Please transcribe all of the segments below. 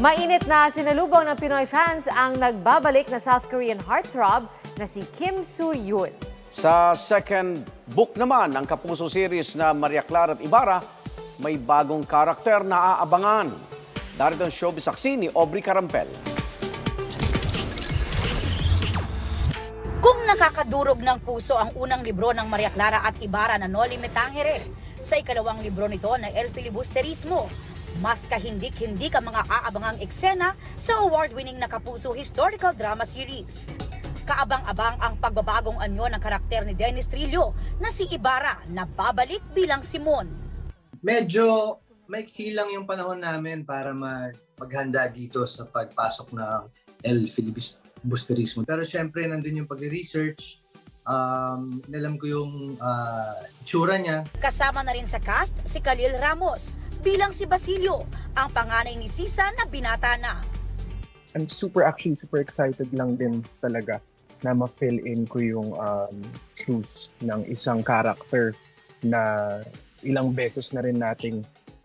Mainit na sinalubong ng Pinoy fans ang nagbabalik na South Korean heartthrob na si Kim Soo-hyun. Sa second book naman ng Kapuso series na Maria Clara at Ibarra, may bagong karakter na aabangan. Darito ang showbiz saksi ni Aubrey Carampel. Kung nakakadurog ng puso ang unang libro ng Maria Clara at Ibarra na Noli Me Tangere, sa ikalawang libro nito na El Filibusterismo, mas kahindik-hindik ang mga aabangang eksena sa award-winning na Kapuso historical drama series. Kaabang-abang ang pagbabagong anyo ng karakter ni Dennis Trillo na si Ibarra na babalik bilang Simon. Medyo maiksi lang yung panahon namin para maghanda dito sa pagpasok ng El Filibusterismo. Pero syempre nandun yung pag-research, nalam ko yung itsura niya. Kasama na rin sa cast si Khalil Ramos bilang si Basilio, ang panganay ni Sisa na binata na. I'm super excited lang din talaga na ma-fill in ko yung shoes ng isang character na ilang beses na rin nating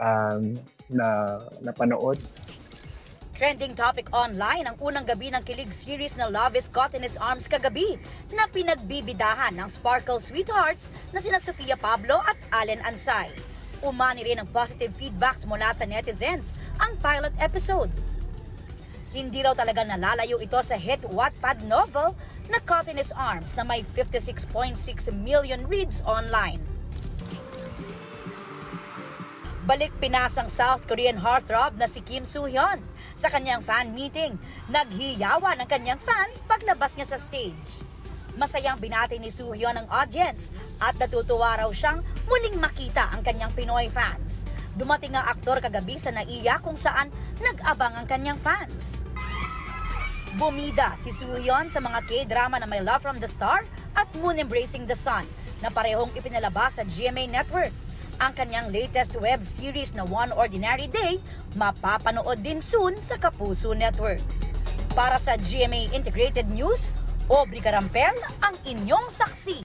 napanood. Trending topic online ang unang gabi ng kilig series na Love is Caught in His Arms kagabi na pinagbibidahan ng Sparkle Sweethearts na sina Sofia Pablo at Allen Ansay. Umani rin ang positive feedbacks mula sa netizens ang pilot episode. Hindi raw talaga nalalayo ito sa hit Wattpad novel na Caught in His Arms na may 56.6 million reads online. Balik Pinas ang South Korean heartthrob na si Kim Soo-hyun. Sa kanyang fan meeting, naghiyawan ang kanyang fans paglabas niya sa stage. Masayang binati ni Soo-hyun ang audience at natutuwa raw siyang muling makita ang kanyang Pinoy fans. Dumating ang aktor kagabi sa NAIA kung saan nag-abang ang kanyang fans. Bumida si Soo-hyun sa mga K-drama na may Love from the Star at Moon Embracing the Sun na parehong ipinalabas sa GMA Network. Ang kanyang latest web series na One Ordinary Day, mapapanood din soon sa Kapuso Network. Para sa GMA Integrated News, Aubrey Carampel ang inyong saksi.